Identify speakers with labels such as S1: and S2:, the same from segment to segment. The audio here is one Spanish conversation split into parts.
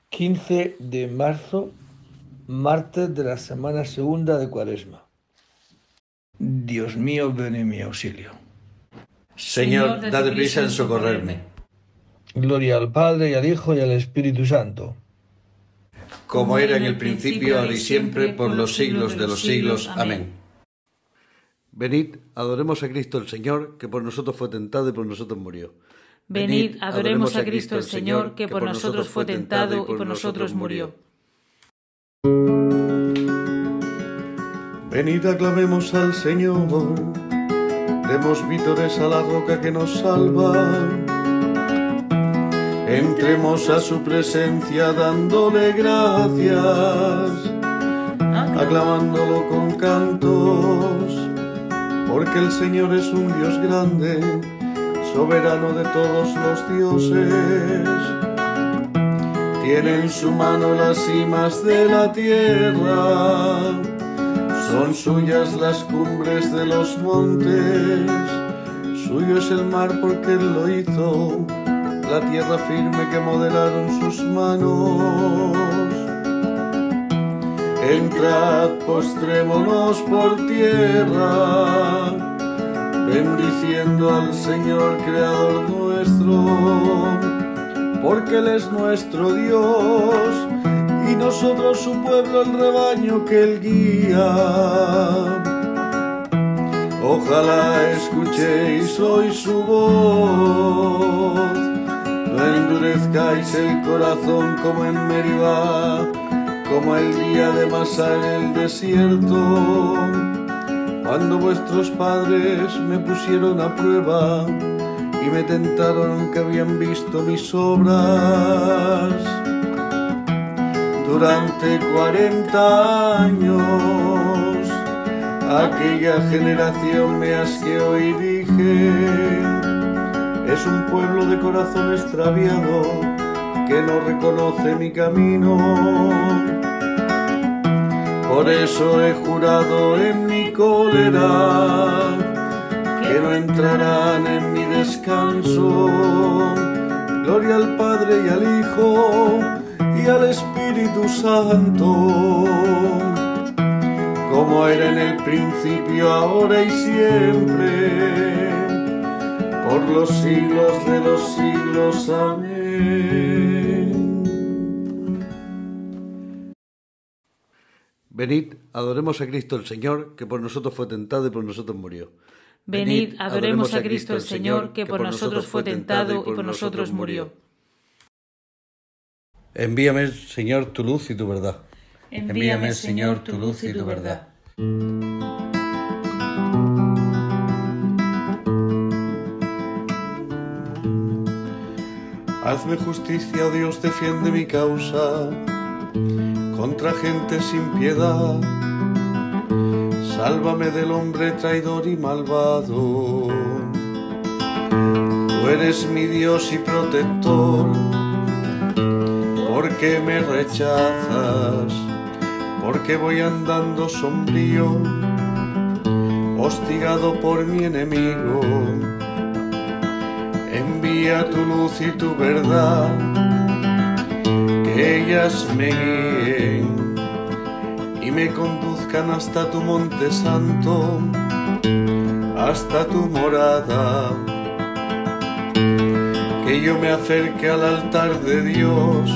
S1: 15 de marzo, martes de la semana segunda de Cuaresma. Dios mío, ven en mi auxilio.
S2: Señor, date prisa en socorrerme.
S1: Gloria al Padre, y al Hijo, y al Espíritu Santo.
S2: Como era en el principio, ahora y siempre, por los siglos de los siglos. Amén.
S3: Venid, adoremos a Cristo el Señor, que por nosotros fue tentado y por nosotros murió.
S4: Venid, adoremos a Cristo el Señor, que por nosotros fue tentado y por nosotros murió.
S3: Venid, aclamemos al Señor, demos vítores a la roca que nos salva. Entremos a su presencia dándole gracias, aclamándolo con cantos, porque el Señor es un Dios grande, soberano de todos los dioses. Tiene en su mano las cimas de la tierra, son suyas las cumbres de los montes. Suyo es el mar porque Él lo hizo, la tierra firme que modelaron sus manos. Entrad, postrémonos por tierra, bendiciendo al Señor Creador nuestro, porque Él es nuestro Dios, y nosotros su pueblo, el rebaño que Él guía. Ojalá escuchéis hoy su voz, no endurezcáis el corazón como en Meribá, como el día de Masá en el desierto, cuando vuestros padres me pusieron a prueba y me tentaron aunque habían visto mis obras. Durante 40 años aquella generación me asqueó y dije: es un pueblo de corazón extraviado que no reconoce mi camino. Por eso he jurado en mi cólera que no entrarán en mi descanso. Gloria al Padre y al Hijo y al Espíritu Santo, como era en el principio, ahora y siempre, por los siglos de los siglos. Amén. Venid, adoremos a Cristo el Señor, que por nosotros fue tentado y por nosotros murió.
S4: Venid, adoremos a Cristo el Señor, que por nosotros fue tentado y por nosotros murió.
S3: Envíame, Señor, tu luz y tu verdad.
S4: Envíame, Señor, tu luz y tu verdad.
S3: Hazme justicia, oh Dios, defiende mi causa contra gente sin piedad. Sálvame del hombre traidor y malvado. Tú eres mi Dios y protector. ¿Por qué me rechazas? ¿Por qué voy andando sombrío, hostigado por mi enemigo? Envía tu luz y tu verdad, que ellas me guíen y me conduzcan hasta tu monte santo, hasta tu morada. Que yo me acerque al altar de Dios,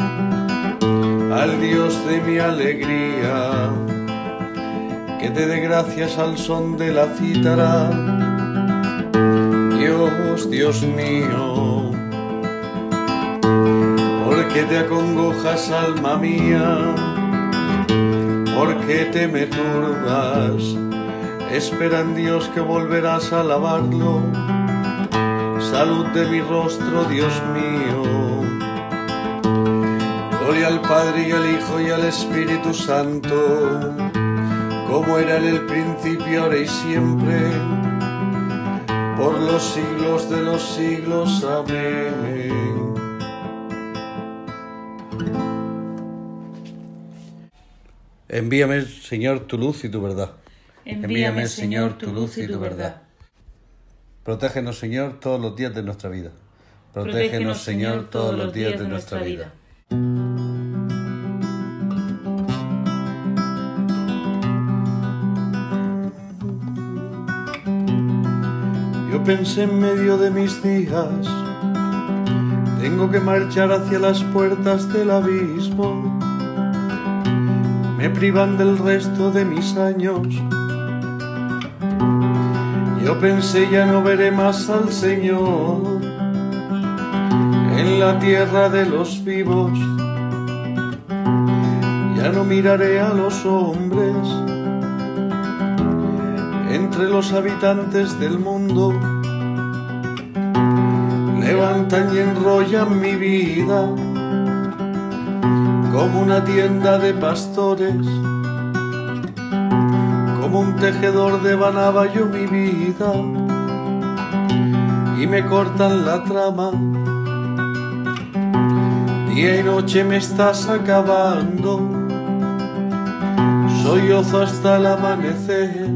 S3: al Dios de mi alegría, que te dé gracias al son de la cítara. Dios, Dios mío, ¿por qué te acongojas, alma mía? ¿Por qué te me turbas? Espera en Dios que volverás a alabarlo. Salud de mi rostro, Dios mío. Gloria al Padre y al Hijo y al Espíritu Santo, como era en el principio, ahora y siempre, por los siglos de los siglos. Amén. Envíame, Señor, tu luz y tu verdad.
S4: Envíame, Señor, tu luz y tu verdad.
S3: Protégenos, Señor, todos los días de nuestra vida.
S4: Protégenos, Señor, todos los días de nuestra vida.
S3: pensé en medio de mis días, tengo que marchar hacia las puertas del abismo. Me privan del resto de mis años. Yo pensé ya no veré más al Señor en la tierra de los vivos. Ya no miraré a los hombres entre los habitantes del mundo. Levantan y enrollan mi vida como una tienda de pastores, como un tejedor de yo mi vida, y me cortan la trama. Día y noche me estás acabando, sollozo hasta el amanecer.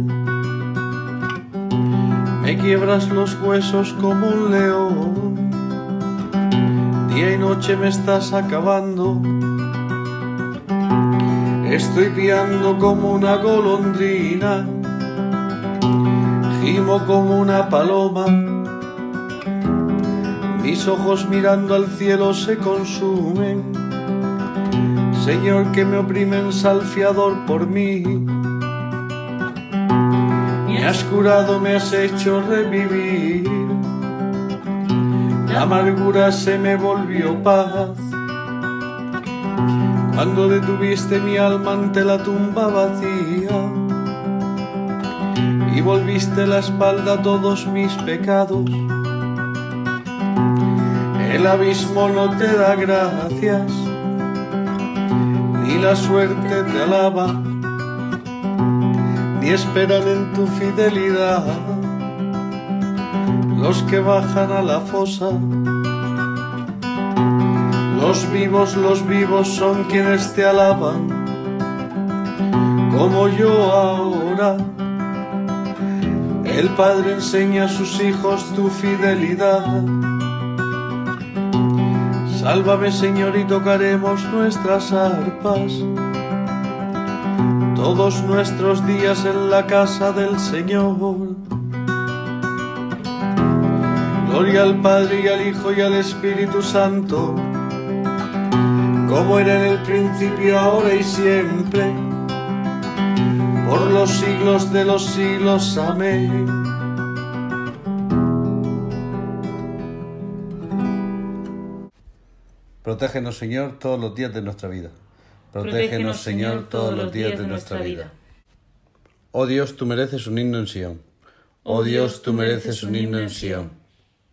S3: Me quiebras los huesos como un león, día y noche me estás acabando. Estoy piando como una golondrina, gimo como una paloma. Mis ojos mirando al cielo se consumen. Señor, que me oprimen salfiador por mí. Me has curado, me has hecho revivir. La amargura se me volvió paz cuando detuviste mi alma ante la tumba vacía y volviste la espalda a todos mis pecados. El abismo no te da gracias, ni la suerte te alaba, ni esperan en tu fidelidad los que bajan a la fosa. Los vivos son quienes te alaban, como yo ahora. El Padre enseña a sus hijos tu fidelidad. Sálvame, Señor, y tocaremos nuestras arpas todos nuestros días en la casa del Señor. Gloria al Padre y al Hijo y al Espíritu Santo, como era en el principio, ahora y siempre, por los siglos de los siglos. Amén.
S2: Protégenos, Señor, todos los días de nuestra vida. Protégenos, Señor, todos los días de nuestra vida. Oh Dios, tú mereces un himno en Sión. Oh Dios, tú mereces un himno en Sión.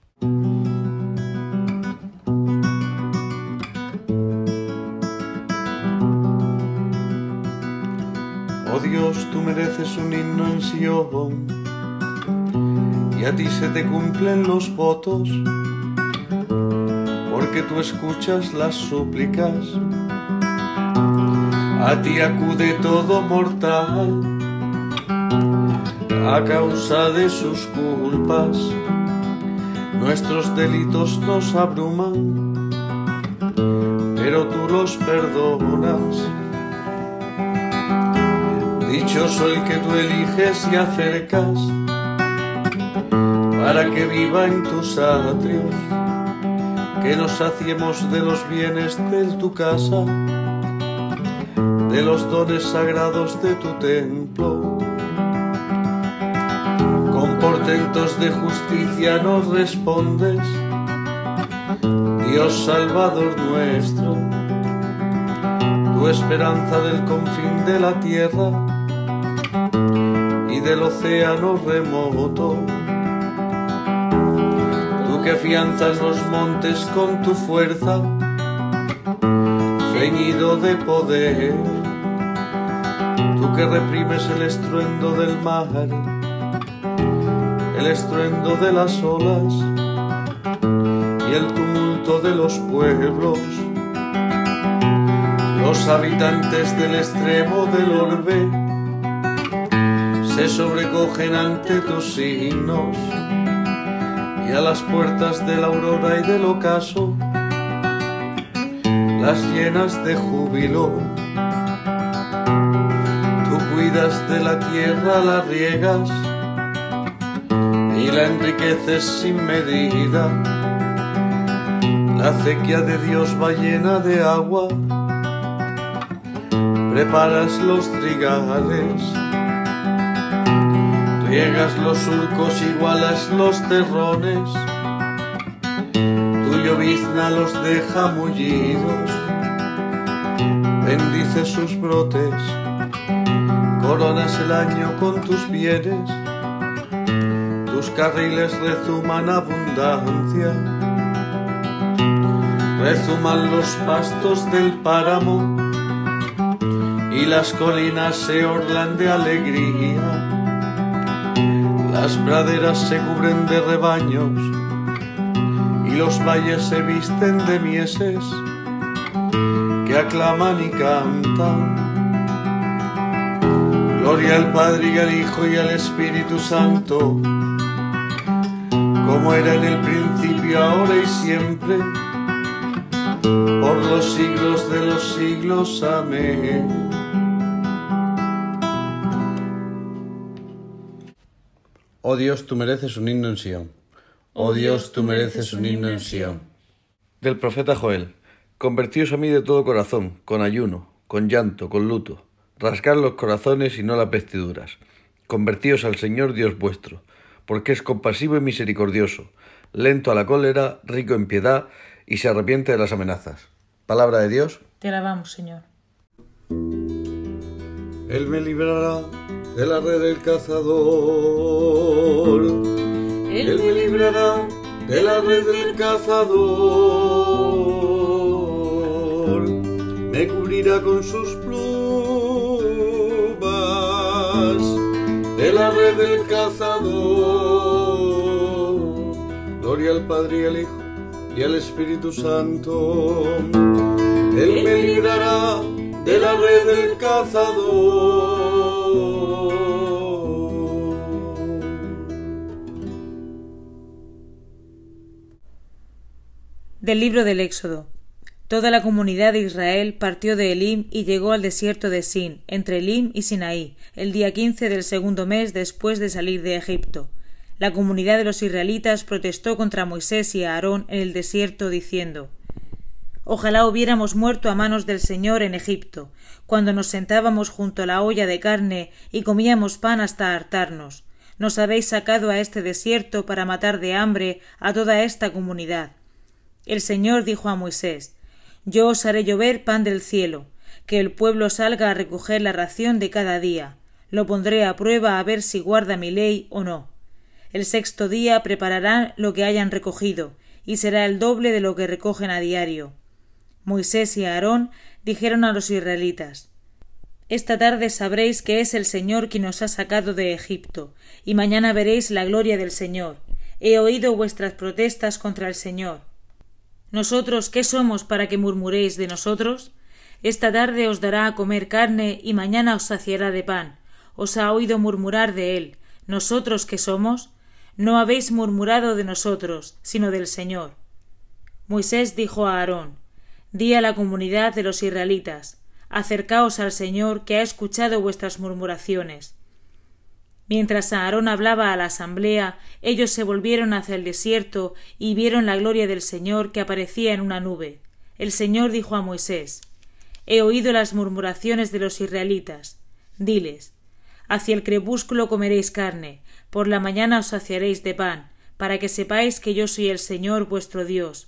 S3: Oh Dios, tú mereces un himno en Sión, y a ti se te cumplen los votos, porque tú escuchas las súplicas. A ti acude todo mortal a causa de sus culpas. Nuestros delitos nos abruman, pero tú los perdonas. Dichoso el que tú eliges y acercas para que viva en tus atrios, que nos saciemos de los bienes de tu casa, de los dones sagrados de tu templo. Con portentos de justicia nos respondes, Dios Salvador nuestro, tu esperanza del confín de la tierra y del océano remoto. Tú que afianzas los montes con tu fuerza, ceñido de poder. Tú que reprimes el estruendo del mar, el estruendo de las olas y el tumulto de los pueblos. Los habitantes del extremo del orbe se sobrecogen ante tus signos, y a las puertas de la aurora y del ocaso las llenas de júbilo. Tú cuidas de la tierra, la riegas y la enriqueces sin medida. La acequia de Dios va llena de agua, preparas los trigales, riegas los surcos, igualas los terrones, tu llovizna los deja mullidos, bendices sus brotes, coronas el año con tus bienes, tus carriles rezuman abundancia, rezuman los pastos del páramo y las colinas se orlan de alegría, las praderas se cubren de rebaños y los valles se visten de mieses que aclaman y cantan. Gloria al Padre y al Hijo y al Espíritu Santo, como era en el principio, ahora y siempre, por los siglos de los siglos. Amén.
S2: Oh Dios, tú mereces un himno en Sión. Oh Dios, tú mereces un himno en Sión.
S3: Del profeta Joel. Convertíos a mí de todo corazón, con ayuno, con llanto, con luto. Rasgad los corazones y no las vestiduras. Convertíos al Señor Dios vuestro, porque es compasivo y misericordioso, lento a la cólera, rico en piedad, y se arrepiente de las amenazas. Palabra de Dios.
S4: Te alabamos, Señor.
S3: Él me librará de la red del cazador. Él me librará de la red del cazador. Me cubrirá con sus plumas de la red del cazador. Gloria al Padre y al Hijo y al Espíritu Santo. Él me librará de la red del cazador.
S4: Del libro del Éxodo. Toda la comunidad de Israel partió de Elim y llegó al desierto de Sin, entre Elim y Sinaí, el día 15 del segundo mes después de salir de Egipto. La comunidad de los israelitas protestó contra Moisés y Aarón en el desierto, diciendo: Ojalá hubiéramos muerto a manos del Señor en Egipto, cuando nos sentábamos junto a la olla de carne y comíamos pan hasta hartarnos. Nos habéis sacado a este desierto para matar de hambre a toda esta comunidad. El Señor dijo a Moisés: Yo os haré llover pan del cielo, que el pueblo salga a recoger la ración de cada día. Lo pondré a prueba a ver si guarda mi ley o no. El sexto día prepararán lo que hayan recogido, y será el doble de lo que recogen a diario. Moisés y Aarón dijeron a los israelitas: Esta tarde sabréis que es el Señor quien os ha sacado de Egipto, y mañana veréis la gloria del Señor. He oído vuestras protestas contra el Señor. ¿Nosotros qué somos para que murmuréis de nosotros? Esta tarde os dará a comer carne y mañana os saciará de pan. Os ha oído murmurar de él. ¿Nosotros qué somos? No habéis murmurado de nosotros, sino del Señor. Moisés dijo a Aarón: Di a la comunidad de los israelitas: Acercaos al Señor, que ha escuchado vuestras murmuraciones. Mientras Aarón hablaba a la asamblea, ellos se volvieron hacia el desierto y vieron la gloria del Señor que aparecía en una nube. El Señor dijo a Moisés: He oído las murmuraciones de los israelitas. Diles: Hacia el crepúsculo comeréis carne, por la mañana os saciaréis de pan, para que sepáis que yo soy el Señor vuestro Dios.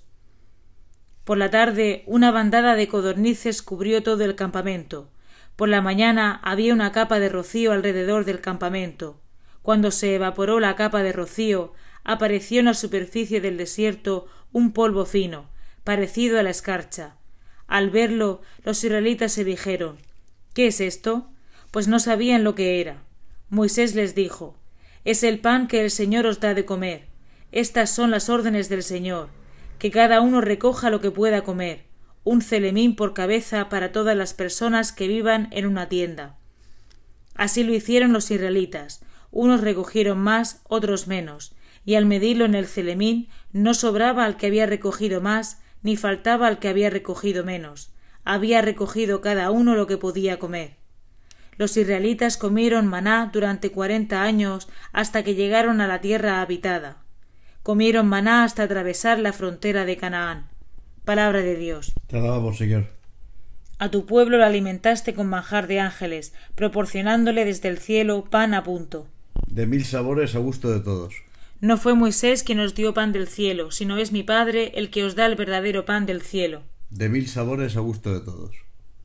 S4: Por la tarde una bandada de codornices cubrió todo el campamento. Por la mañana había una capa de rocío alrededor del campamento. Cuando se evaporó la capa de rocío, apareció en la superficie del desierto un polvo fino, parecido a la escarcha. Al verlo, los israelitas se dijeron: ¿Qué es esto? Pues no sabían lo que era. Moisés les dijo: Es el pan que el Señor os da de comer. Estas son las órdenes del Señor: que cada uno recoja lo que pueda comer, un celemín por cabeza para todas las personas que vivan en una tienda. Así lo hicieron los israelitas. Unos recogieron más, otros menos, y al medirlo en el celemín no sobraba al que había recogido más, ni faltaba al que había recogido menos. Había recogido cada uno lo que podía comer. Los israelitas comieron maná durante 40 años hasta que llegaron a la tierra habitada. Comieron maná hasta atravesar la frontera de Canaán. Palabra de Dios.
S3: Te alabamos, Señor.
S4: A tu pueblo lo alimentaste con manjar de ángeles, proporcionándole desde el cielo pan a punto.
S3: De 1000 sabores a gusto de todos.
S4: No fue Moisés quien os dio pan del cielo, sino es mi Padre el que os da el verdadero pan del cielo.
S3: De 1000 sabores a gusto de todos.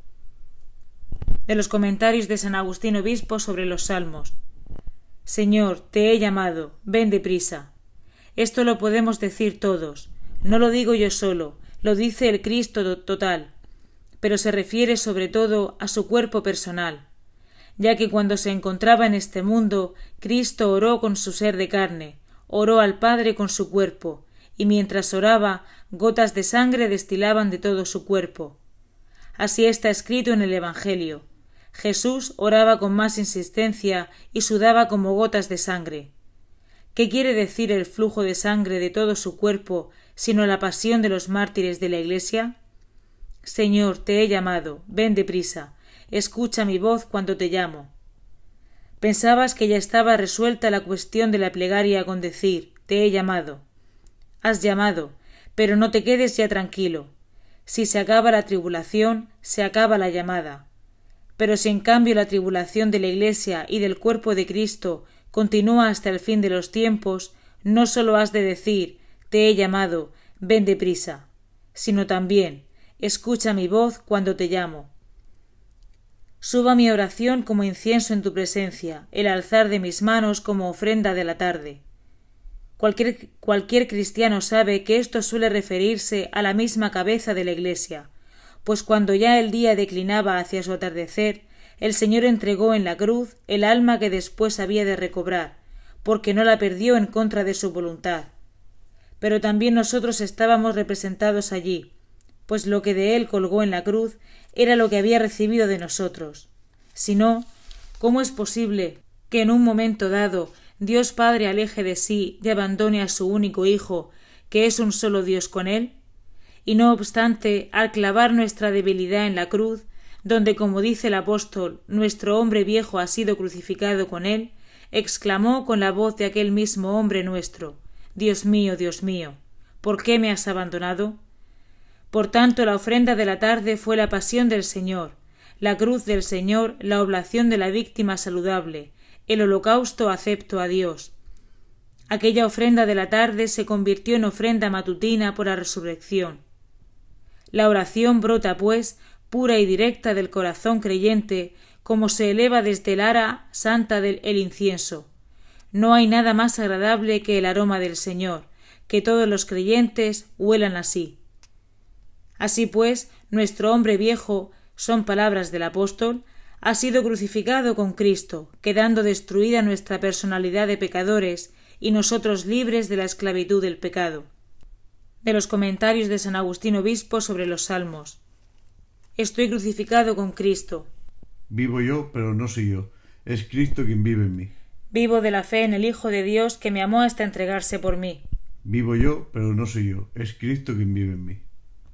S4: De los comentarios de San Agustín Obispo sobre los Salmos. Señor, te he llamado, ven deprisa. Esto lo podemos decir todos. No lo digo yo solo, lo dice el Cristo total, pero se refiere sobre todo a su cuerpo personal, ya que cuando se encontraba en este mundo, Cristo oró con su ser de carne, oró al Padre con su cuerpo, y mientras oraba, gotas de sangre destilaban de todo su cuerpo. Así está escrito en el Evangelio. Jesús oraba con más insistencia y sudaba como gotas de sangre. ¿Qué quiere decir el flujo de sangre de todo su cuerpo, sino la pasión de los mártires de la Iglesia? Señor, te he llamado, ven deprisa, escucha mi voz cuando te llamo. Pensabas que ya estaba resuelta la cuestión de la plegaria con decir, te he llamado. Has llamado, pero no te quedes ya tranquilo. Si se acaba la tribulación, se acaba la llamada. Pero si en cambio la tribulación de la Iglesia y del cuerpo de Cristo continúa hasta el fin de los tiempos, no sólo has de decir, te he llamado, ven deprisa, sino también, escucha mi voz cuando te llamo. Suba mi oración como incienso en tu presencia, el alzar de mis manos como ofrenda de la tarde. Cualquier cristiano sabe que esto suele referirse a la misma cabeza de la Iglesia, pues cuando ya el día declinaba hacia su atardecer, el Señor entregó en la cruz el alma que después había de recobrar, porque no la perdió en contra de su voluntad. Pero también nosotros estábamos representados allí, pues lo que de él colgó en la cruz era lo que había recibido de nosotros. Si no, ¿cómo es posible que en un momento dado Dios Padre aleje de sí y abandone a su único Hijo, que es un solo Dios con él? Y no obstante, al clavar nuestra debilidad en la cruz, donde, como dice el apóstol, nuestro hombre viejo ha sido crucificado con él, exclamó con la voz de aquel mismo hombre nuestro, Dios mío, ¿por qué me has abandonado? Por tanto, la ofrenda de la tarde fue la pasión del Señor, la cruz del Señor, la oblación de la víctima saludable, el holocausto acepto a Dios. Aquella ofrenda de la tarde se convirtió en ofrenda matutina por la resurrección. La oración brota, pues, pura y directa del corazón creyente, como se eleva desde el ara santa del incienso. No hay nada más agradable que el aroma del Señor, que todos los creyentes huelan así. Así pues, nuestro hombre viejo, son palabras del apóstol, ha sido crucificado con Cristo, quedando destruida nuestra personalidad de pecadores y nosotros libres de la esclavitud del pecado. De los comentarios de San Agustín Obispo sobre los Salmos. Estoy crucificado con Cristo.
S3: Vivo yo, pero no soy yo. Es Cristo quien vive en mí.
S4: Vivo de la fe en el Hijo de Dios que me amó hasta entregarse por mí.
S3: Vivo yo, pero no soy yo. Es Cristo quien vive en mí.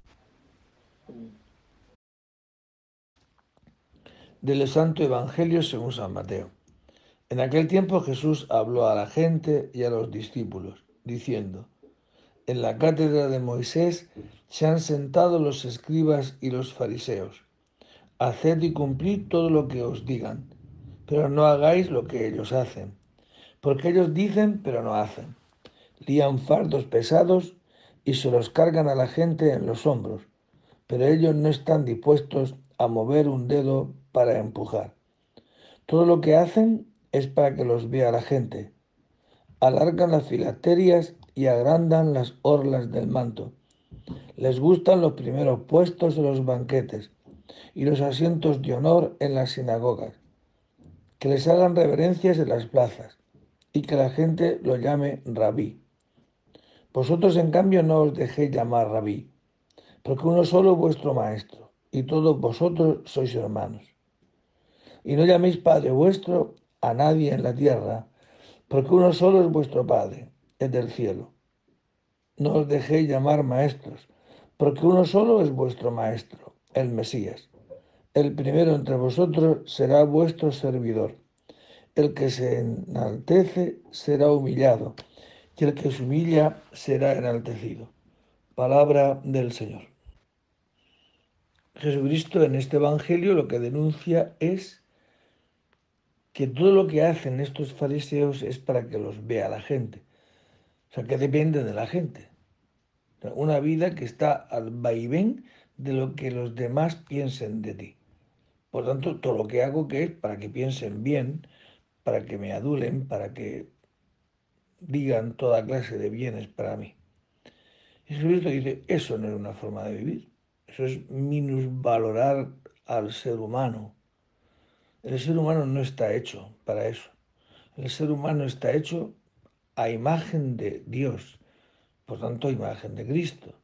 S1: Del Santo Evangelio según San Mateo. En aquel tiempo Jesús habló a la gente y a los discípulos, diciendo: En la cátedra de Moisés se han sentado los escribas y los fariseos. Haced y cumplid todo lo que os digan, pero no hagáis lo que ellos hacen, porque ellos dicen pero no hacen. Lían fardos pesados y se los cargan a la gente en los hombros, pero ellos no están dispuestos a mover un dedo para empujar. Todo lo que hacen es para que los vea la gente. Alargan las filacterias y agrandan las orlas del manto. Les gustan los primeros puestos en los banquetes y los asientos de honor en las sinagogas. Que les hagan reverencias en las plazas y que la gente lo llame rabí. Vosotros, en cambio, no os dejéis llamar rabí, porque uno solo es vuestro maestro, y todos vosotros sois hermanos. Y no llaméis Padre vuestro a nadie en la tierra, porque uno solo es vuestro Padre, el del cielo. No os dejéis llamar maestros, porque uno solo es vuestro Maestro, el Mesías. El primero entre vosotros será vuestro servidor. El que se enaltece será humillado, y el que se humilla será enaltecido. Palabra del Señor. Jesucristo en este Evangelio lo que denuncia es que todo lo que hacen estos fariseos es para que los vea la gente. O sea, que dependen de la gente. Una vida que está al vaivén de lo que los demás piensen de ti. Por tanto, todo lo que hago que es para que piensen bien, para que me adulen, para que digan toda clase de bienes para mí. Y Jesucristo dice, eso no es una forma de vivir. Eso es minusvalorar al ser humano. El ser humano no está hecho para eso. El ser humano está hecho a imagen de Dios, por tanto, a imagen de Cristo.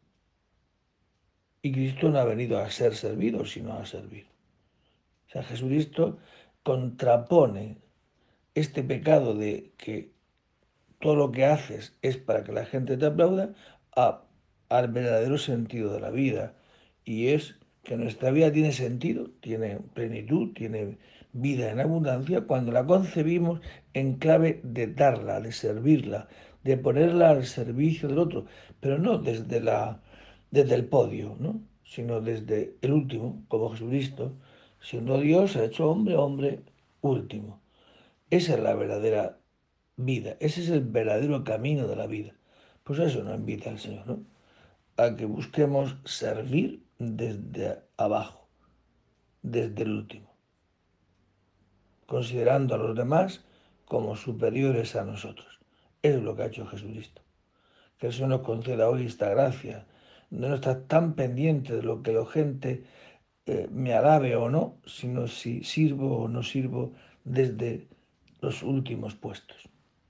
S1: Y Cristo no ha venido a ser servido, sino a servir. O sea, Jesucristo contrapone este pecado de que todo lo que haces es para que la gente te aplauda al verdadero sentido de la vida. Y es que nuestra vida tiene sentido, tiene plenitud, tiene vida en abundancia cuando la concebimos en clave de darla, de servirla, de ponerla al servicio del otro, pero no desde el podio, ¿no? Sino desde el último, como Jesucristo, siendo Dios, ha hecho hombre, hombre último. Esa es la verdadera vida, ese es el verdadero camino de la vida. Pues eso nos invita el Señor, ¿no? A que busquemos servir desde abajo, desde el último, considerando a los demás como superiores a nosotros. Es lo que ha hecho Jesucristo. Que el Señor nos conceda hoy esta gracia, de no estar tan pendiente de lo que la gente me alabe o no, sino si sirvo o no sirvo desde los últimos puestos.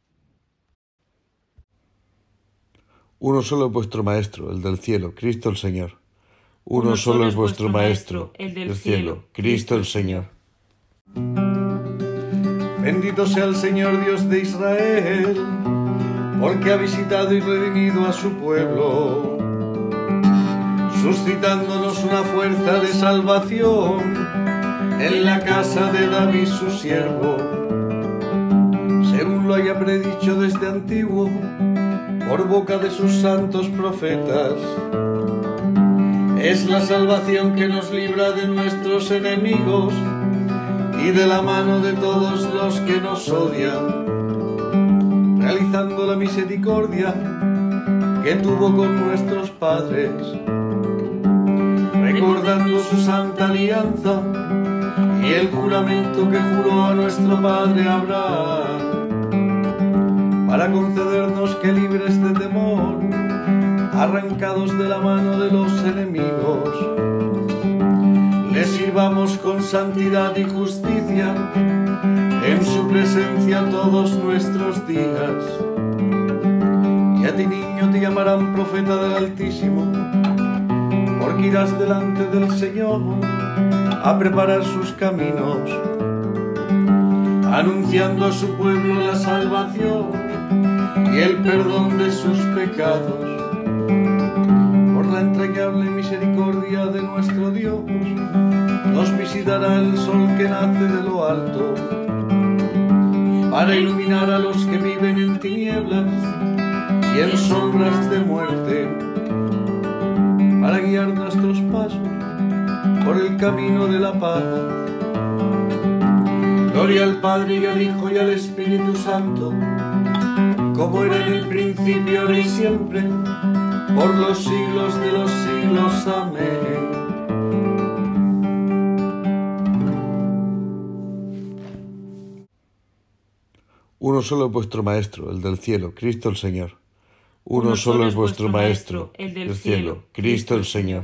S3: Uno solo es vuestro Maestro, el del cielo, Cristo el Señor. Uno solo es vuestro Maestro, el del cielo, Cristo el Señor. Bendito sea el Señor Dios de Israel, porque ha visitado y redimido a su pueblo, suscitándonos una fuerza de salvación en la casa de David su siervo, según lo haya predicho desde antiguo, por boca de sus santos profetas. Es la salvación que nos libra de nuestros enemigos y de la mano de todos los que nos odian, realizando la misericordia que tuvo con nuestros padres, recordando su santa alianza y el juramento que juró a nuestro padre Abraham, para concedernos que libres de temor, arrancados de la mano de los enemigos, le sirvamos con santidad y justicia en su presencia todos nuestros días. Y a ti, niño, te llamarán profeta del Altísimo, porque irás delante del Señor a preparar sus caminos, anunciando a su pueblo la salvación y el perdón de sus pecados. Por la entrañable misericordia de nuestro Dios, nos visitará el sol que nace de lo alto, para iluminar a los que viven en tinieblas y en sombras de muerte, para guiar nuestros pasos por el camino de la paz. Gloria al Padre y al Hijo y al Espíritu Santo, como era en el principio, ahora y siempre, por los siglos de los siglos. Amén. Uno solo es vuestro Maestro, el del cielo, Cristo el Señor. Uno solo es vuestro Maestro, el del cielo, Cristo el Señor.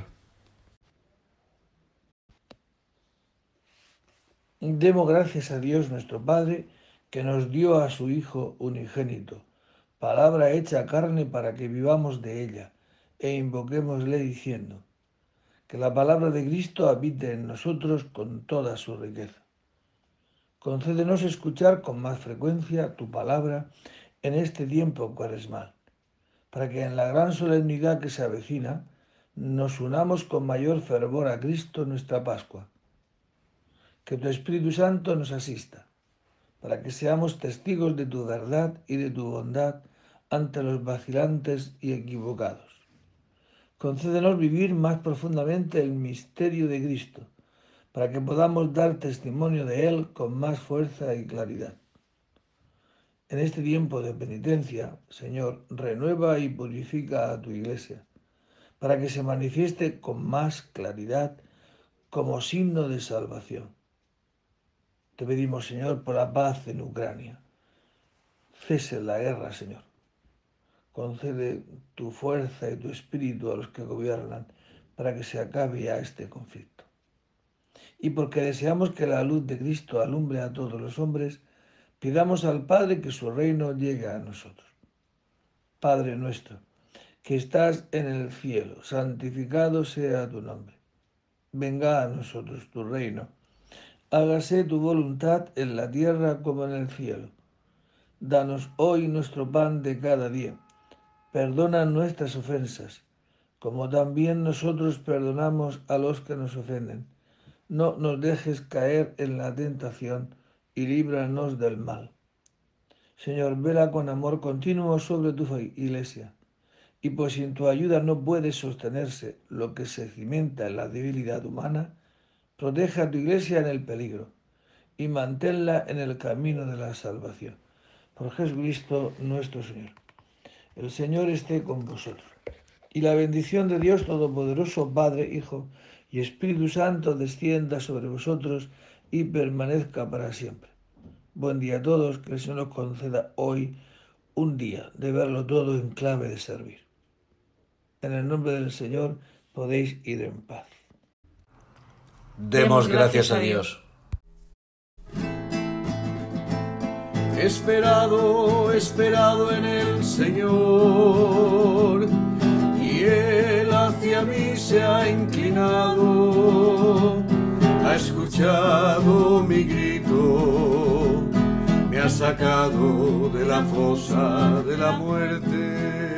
S1: Demos gracias a Dios nuestro Padre, que nos dio a su Hijo unigénito, palabra hecha carne para que vivamos de ella, e invoquémosle diciendo, que la palabra de Cristo habite en nosotros con toda su riqueza. Concédenos escuchar con más frecuencia tu palabra en este tiempo cuaresmal, para que en la gran solemnidad que se avecina nos unamos con mayor fervor a Cristo nuestra Pascua, que tu Espíritu Santo nos asista, para que seamos testigos de tu verdad y de tu bondad ante los vacilantes y equivocados. Concédenos vivir más profundamente el misterio de Cristo, para que podamos dar testimonio de Él con más fuerza y claridad. En este tiempo de penitencia, Señor, renueva y purifica a tu Iglesia, para que se manifieste con más claridad como signo de salvación. Te pedimos, Señor, por la paz en Ucrania. Cese la guerra, Señor. Concede tu fuerza y tu espíritu a los que gobiernan para que se acabe ya este conflicto. Y porque deseamos que la luz de Cristo alumbre a todos los hombres, pidamos al Padre que su reino llegue a nosotros. Padre nuestro, que estás en el cielo, santificado sea tu nombre. Venga a nosotros tu reino. Hágase tu voluntad en la tierra como en el cielo. Danos hoy nuestro pan de cada día. Perdona nuestras ofensas, como también nosotros perdonamos a los que nos ofenden. No nos dejes caer en la tentación y líbranos del mal. Señor, vela con amor continuo sobre tu Iglesia, y pues sin tu ayuda no puede sostenerse lo que se cimenta en la debilidad humana, protege a tu Iglesia en el peligro y manténla en el camino de la salvación. Por Jesucristo nuestro Señor. El Señor esté con vosotros. Y la bendición de Dios Todopoderoso, Padre, Hijo y Espíritu Santo descienda sobre vosotros y permanezca para siempre. Buen día a todos, que el Señor nos conceda hoy un día de verlo todo en clave de servir. En el nombre del Señor podéis ir en paz.
S2: Demos gracias a Dios.
S3: Esperado en el Señor, y Él hacia mí se ha inclinado, ha escuchado mi grito, me ha sacado de la fosa de la muerte.